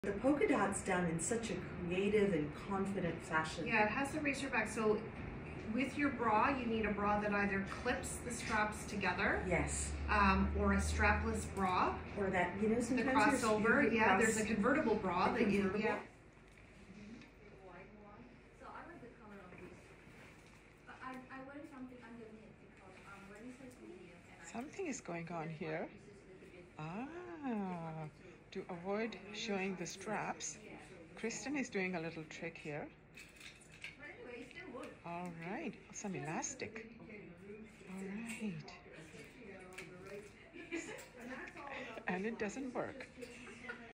The polka dot's done in such a creative and confident fashion. Yeah, it has the racer back. So with your bra, you need a bra that either clips the straps together. Yes. Or a strapless bra. Or that, you know, sometimes the crossover. Yeah, there's a convertible bra that you. Yeah. So I like the color of this, but I wear something underneath because when it says medium and Something is going on here. To avoid showing the straps, Kristen is doing a little trick here. but anyway, it still would. All right, some elastic. All right. And it doesn't work.